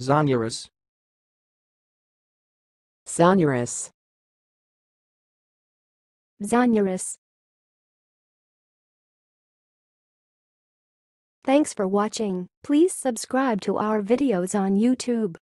zonurus, zonurus, zonurus. Thanks for watching. Please subscribe to our videos on YouTube.